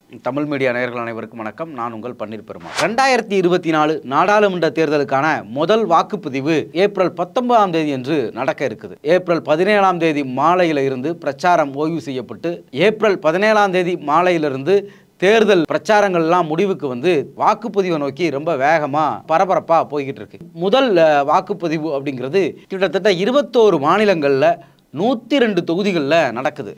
Tamil media நேயர்கள் அனைவருக்கும் வணக்கம். நான் உங்கள் பன்னீர் பெருமாள். 2024 நாடாளுமன்ற தேர்தலுக்கான முதல் வாக்குப்பதிவு ஏப்ரல் 19ஆம் தேதி என்று நடக்க இருக்குது. ஏப்ரல் 17ஆம் தேதி மாலையில இருந்து பிரச்சாரம் ஓய்வு செய்யப்பட்டு ஏப்ரல் 17ஆம் தேதி மாலையிலிருந்து தேர்தல் பிரச்சாரங்கள் எல்லாம் முடிவுக்கு வந்து வாக்குப்பதிவை நோக்கி ரொம்ப வேகமா பரபரப்பா போய்கிட்டு இருக்கு. முதல் வாக்குப்பதிவு அப்படிங்கிறது கிட்டத்தட்ட 21 மாநிலங்கள்ல 102 தொகுதிகளில் நடக்குது.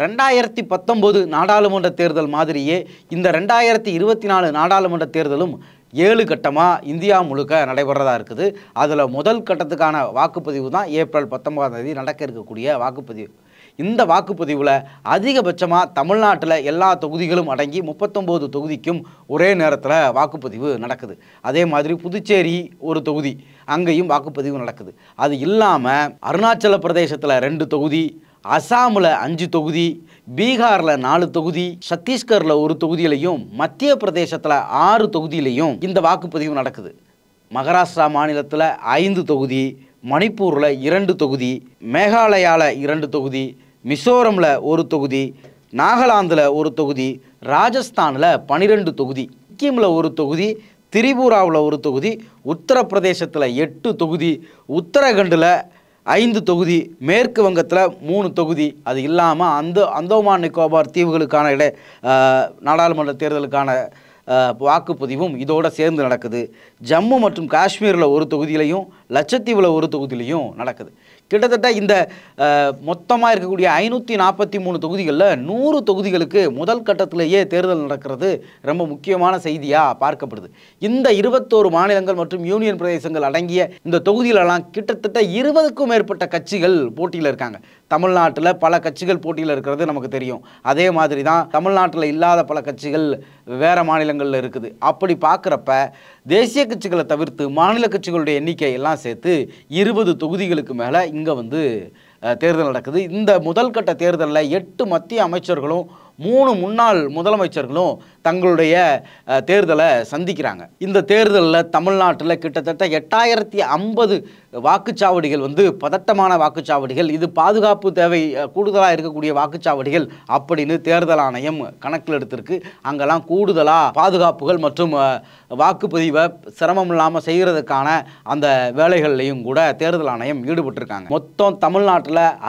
2019 நாடாளுமன்ற தேர்தல் மாதிரியே இந்த 2024 நாடாளுமன்ற தேர்தலும் 7 கட்டமாக இந்தியா முழுக்க நடைபெறதா இருக்குது. அதில் முதல் கட்டத்துக்கான வாக்குப்பதிவு தான் ஏப்ரல் 19ஆம் தேதி நடக்க இருக்கக்கூடிய வாக்குப்பதிவு. இந்த வாக்குப்பதிவில் அதிகபட்சமாக தமிழ்நாட்டில் எல்லா தொகுதிகளும் அடங்கி 39 தொகுதிக்கும் ஒரே நேரத்தில் வாக்குப்பதிவு நடக்குது. அதே மாதிரி புதுச்சேரி ஒரு தொகுதி, அங்கேயும் வாக்குப்பதிவு நடக்குது. அது இல்லாமல் அருணாச்சல பிரதேசத்தில் 2 தொகுதி, அசாமில் 5 தொகுதி, பீகாரில் 4 தொகுதி, சத்தீஸ்கரில் 1 தொகுதியிலையும், மத்திய பிரதேசத்தில் 6 தொகுதியிலையும் இந்த வாக்குப்பதிவு நடக்குது. மகாராஷ்டிரா மாநிலத்தில் 5 தொகுதி, மணிப்பூரில் 2 தொகுதி, மேகாலயாவில் 2 தொகுதி, மிசோரமில் 1 தொகுதி, நாகாலாந்தில் 1 தொகுதி, ராஜஸ்தானில் 12 தொகுதி, சிக்கிமில் 1 தொகுதி, திரிபுராவில் 1 தொகுதி, உத்தரப்பிரதேசத்தில் 8 தொகுதி, உத்தரகண்டில் 5 தொகுதி, மேற்கு வங்கத்தில் 3 தொகுதி. அது இல்லாமல் அந்தோமான் நிக்கோபார் தீவுகளுக்கான நாடாளுமன்ற தேர்தலுக்கான வாக்குப்பதிவும் இதோடு சேர்ந்து நடக்குது. ஜம்மு மற்றும் காஷ்மீரில் 1 தொகுதியிலையும், லட்சத்தீவில் 1 தொகுதியிலையும் நடக்குது. கிட்டத்தட்ட இந்த மொத்தமாக இருக்கக்கூடிய 543 தொகுதிகளில் 100 தொகுதிகளுக்கு முதல் கட்டத்திலேயே தேர்தல் நடக்கிறது ரொம்ப முக்கியமான செய்தியாக பார்க்கப்படுது. இந்த 21 மாநிலங்கள் மற்றும் யூனியன் பிரதேசங்கள் அடங்கிய இந்த தொகுதிகளெல்லாம் கிட்டத்தட்ட 20க்கும் மேற்பட்ட கட்சிகள் போட்டியில் இருக்காங்க. தமிழ்நாட்டில் பல கட்சிகள் போட்டியில் இருக்கிறது நமக்கு தெரியும். அதே மாதிரி தான் தமிழ்நாட்டில் இல்லாத பல கட்சிகள் வேறு மாநிலங்களில் இருக்குது. அப்படி பார்க்குறப்ப தேசிய கட்சிகளை தவிர்த்து மாநில கட்சிகளுடைய எண்ணிக்கை எல்லாம் சேர்த்து 20 தொகுதிகளுக்கு மேலே இங்கே வந்து தேர்தல் நடக்குது. இந்த முதல் கட்ட தேர்தலில் 8 மத்திய அமைச்சர்களும் 3 முன்னாள் முதலமைச்சர்களும் தங்களுடைய தேர்தலை சந்திக்கிறாங்க. இந்த தேர்தலில் தமிழ்நாட்டில் கிட்டத்தட்ட 8050 வாக்குச்சாவடிகள் வந்து பதட்டமான வாக்குச்சாவடிகள், இது பாதுகாப்பு தேவை கூடுதலாக இருக்கக்கூடிய வாக்குச்சாவடிகள் அப்படின்னு தேர்தல் ஆணையம் கணக்கில் எடுத்திருக்கு. அங்கெல்லாம் கூடுதலாக பாதுகாப்புகள் மற்றும் வாக்குப்பதிவை சிரமம் இல்லாமல் செய்கிறதுக்கான அந்த வேலைகள்லையும் கூட தேர்தல் ஆணையம் ஈடுபட்டிருக்காங்க. மொத்தம் தமிழ்நாட்டில்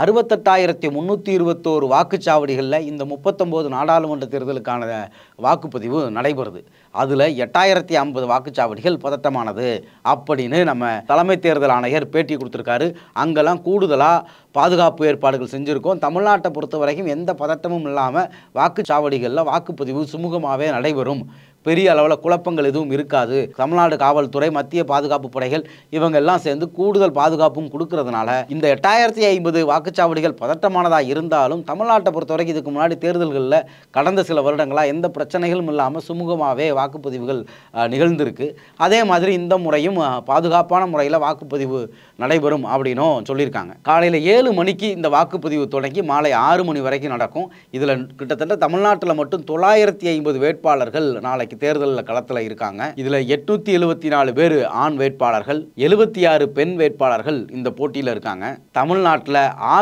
68,321 வாக்குச்சாவடிகளில் இந்த 39 நாடாளுமன்ற தேர்தலுக்கான வாக்குப்பதிவு நடைபெறுது. அதில் 8050 வாக்குச்சாவடிகள் பதட்டமானது அப்படின்னு நம்ம தலைமை தேர்தல் ஆணையர் பேட்டி கொடுத்துருக்காரு. அங்கெல்லாம் கூடுதலாக பாதுகாப்பு ஏற்பாடுகள் செஞ்சுருக்கோம். தமிழ்நாட்டை பொறுத்த வரைக்கும் எந்த பதட்டமும் இல்லாமல் வாக்குச்சாவடிகளில் வாக்குப்பதிவு சுமூகமாகவே நடைபெறும், பெரிய அளவில் குழப்பங்கள் எதுவும் இருக்காது. தமிழ்நாடு காவல்துறை, மத்திய பாதுகாப்பு படைகள் இவங்க எல்லாம் சேர்ந்து கூடுதல் பாதுகாப்பும் கொடுக்கறதுனால இந்த 8050 வாக்குச்சாவடிகள் பதட்டமானதாக இருந்தாலும் தமிழ்நாட்டை பொறுத்த வரைக்கும் இதுக்கு முன்னாடி தேர்தல்களில் கடந்த சில வருடங்களாக எந்த பிரச்சனைகளும் இல்லாமல் சுமூகமாகவே வாக்குப்பதிவுகள் நிகழ்ந்திருக்கு. அதே மாதிரி இந்த முறையும் பாதுகாப்பான முறையில் வாக்குப்பதிவு நடைபெறும் அப்படின்னும் சொல்லியிருக்காங்க. காலையில் 7 மணிக்கு இந்த வாக்குப்பதிவு தொடங்கி மாலை 6 மணி வரைக்கும் நடக்கும். இதில் கிட்டத்தட்ட தமிழ்நாட்டில் மட்டும் 950 வேட்பாளர்கள் நாளைக்கு தேர்தலில் களத்தில் இருக்காங்க. இதில் 874 பேர் ஆண் வேட்பாளர்கள், 76 பெண் வேட்பாளர்கள் இந்த போட்டியில் இருக்காங்க. தமிழ்நாட்டில்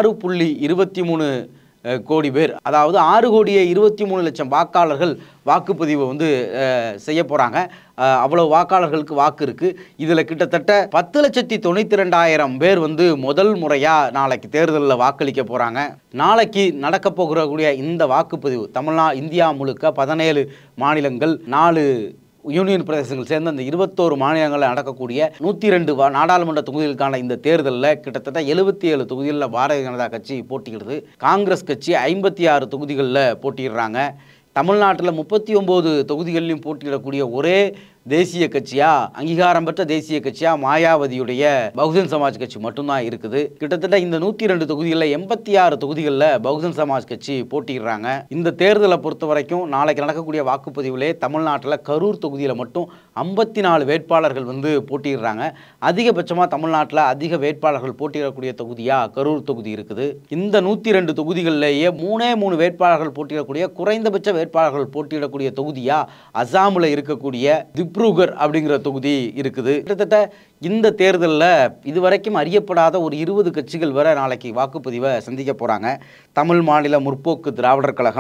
6.23 கோடி பேர், அதாவது 6,23,00,000 வாக்காளர்கள் வாக்குப்பதிவை வந்து செய்ய போகிறாங்க. அவ்வளோ வாக்காளர்களுக்கு வாக்கு இருக்குது. இதில் கிட்டத்தட்ட 10,92,000 பேர் வந்து முதல் முறையாக நாளைக்கு தேர்தலில் வாக்களிக்க போகிறாங்க. நாளைக்கு நடக்க போகக்கூடிய இந்த வாக்குப்பதிவு இந்தியா முழுக்க 17 மாநிலங்கள், 4 யூனியன் பிரதேசங்கள் சேர்ந்த அந்த 21 மாநிலங்களில் நடக்கக்கூடிய 102 நாடாளுமன்ற தொகுதிகளுக்கான இந்த தேர்தலில் கிட்டத்தட்ட 77 தொகுதிகளில் பாரதிய ஜனதா கட்சி போட்டியிடுது. காங்கிரஸ் கட்சி 56 தொகுதிகளில் போட்டியிடுறாங்க. தமிழ்நாட்டில் 39 தொகுதிகளிலும் போட்டியிடக்கூடிய ஒரே தேசிய கட்சியாக, அங்கீகாரம் பெற்ற தேசிய கட்சியாக மாயாவதியுடைய பகுஜன் சமாஜ் கட்சி மட்டும்தான் இருக்குது. கிட்டத்தட்ட இந்த 102 தொகுதிகளில் 86 தொகுதிகளில் பகுஜன் சமாஜ் கட்சி போட்டிடுறாங்க. இந்த தேர்தலை பொறுத்த வரைக்கும் நாளைக்கு நடக்கக்கூடிய வாக்குப்பதிவிலே தமிழ்நாட்டில் கரூர் தொகுதியில் மட்டும் 54 வேட்பாளர்கள் வந்து போட்டிடுறாங்க. அதிகபட்சமாக தமிழ்நாட்டில் அதிக வேட்பாளர்கள் போட்டியிடக்கூடிய தொகுதியாக கரூர் தொகுதி இருக்குது. இந்த 102 தொகுதிகளிலேயே 3 வேட்பாளர்கள் போட்டியிடக்கூடிய, குறைந்தபட்ச வேட்பாளர்கள் போட்டியிடக்கூடிய தொகுதியாக அசாமில் இருக்கக்கூடிய திப்ருகர் அப்படிங்கிற தொகுதி இருக்குது. கிட்டத்தட்ட இந்த தேர்தலில் இதுவரைக்கும் அறியப்படாத ஒரு 20 கட்சிகள் வரை நாளைக்கு வாக்குப்பதிவை சந்திக்க போகிறாங்க. தமிழ் மாநில முற்போக்கு திராவிடர் கழகம்,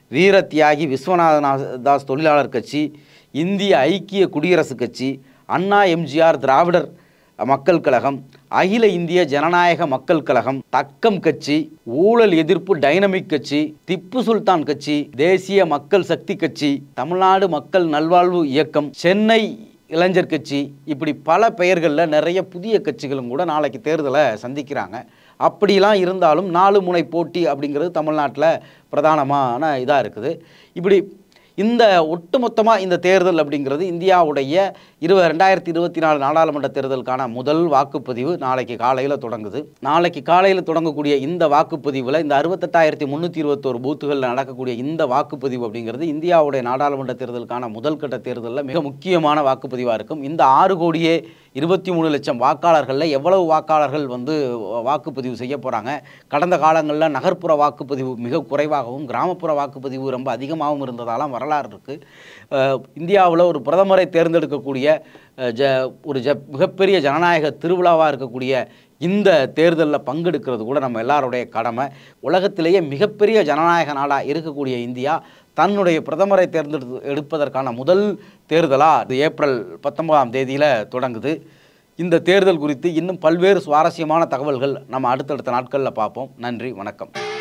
வீர தியாகி விஸ்வநாத தாஸ் தொழிலாளர் கட்சி, இந்திய ஐக்கிய குடியரசுக் கட்சி, அண்ணா எம்ஜிஆர் திராவிடர் மக்கள் கழகம், அகில இந்திய ஜனநாயக மக்கள் கழகம், தக்கம் கட்சி, ஊழல் எதிர்ப்பு டைனமிக் கட்சி, திப்பு சுல்தான் கட்சி, தேசிய மக்கள் சக்தி கட்சி, தமிழ்நாடு மக்கள் நல்வாழ்வு இயக்கம், சென்னை இளைஞர் கட்சி, இப்படி பல பெயர்களில் நிறைய புதிய கட்சிகளும் கூட நாளைக்கு தேர்தலை சந்திக்கிறாங்க. அப்படிலாம் இருந்தாலும் 4 முனை போட்டி அப்படிங்கிறது தமிழ்நாட்டில் பிரதானமான இதாக இருக்குது. இப்படி இந்த ஒட்டுமொத்தமாக இந்த தேர்தல் அப்படிங்கிறது இந்தியாவுடைய 2024 நாடாளுமன்ற தேர்தலுக்கான முதல் வாக்குப்பதிவு நாளைக்கு காலையில் தொடங்குது. நாளைக்கு காலையில் தொடங்கக்கூடிய இந்த வாக்குப்பதிவில் இந்த 68,321 பூத்துகளில் நடக்கக்கூடிய இந்த வாக்குப்பதிவு அப்படிங்கிறது இந்தியாவுடைய நாடாளுமன்ற தேர்தலுக்கான முதல் கட்ட தேர்தலில் மிக முக்கியமான வாக்குப்பதிவாக இருக்கும். இந்த 6,23,00,000 வாக்காளர்களில் எவ்வளவு வாக்காளர்கள் வாக்குப்பதிவு செய்ய போகிறாங்க? கடந்த காலங்களில் நகர்ப்புற வாக்குப்பதிவு மிக குறைவாகவும் கிராமப்புற வாக்குப்பதிவு ரொம்ப அதிகமாகவும் இருந்ததாலாம் வரலாறு இருக்குது. இந்தியாவில் ஒரு பிரதமரை தேர்ந்தெடுக்கக்கூடிய மிகப்பெரிய ஜனநாயக திருவிழாவாக இருக்கக்கூடிய இந்த தேர்தலில் பங்கெடுக்கிறது கூட நம்ம எல்லாருடைய கடமை. உலகத்திலேயே மிகப்பெரிய ஜனநாயக நாடாக இருக்கக்கூடிய இந்தியா தன்னுடைய பிரதமரை எடுப்பதற்கான முதல் தேர்தலாக ஏப்ரல் 19ஆம் தேதியில் தொடங்குது. இந்த தேர்தல் குறித்து இன்னும் பல்வேறு சுவாரஸ்யமான தகவல்கள் நம்ம அடுத்தடுத்த நாட்களில் பார்ப்போம். நன்றி, வணக்கம்.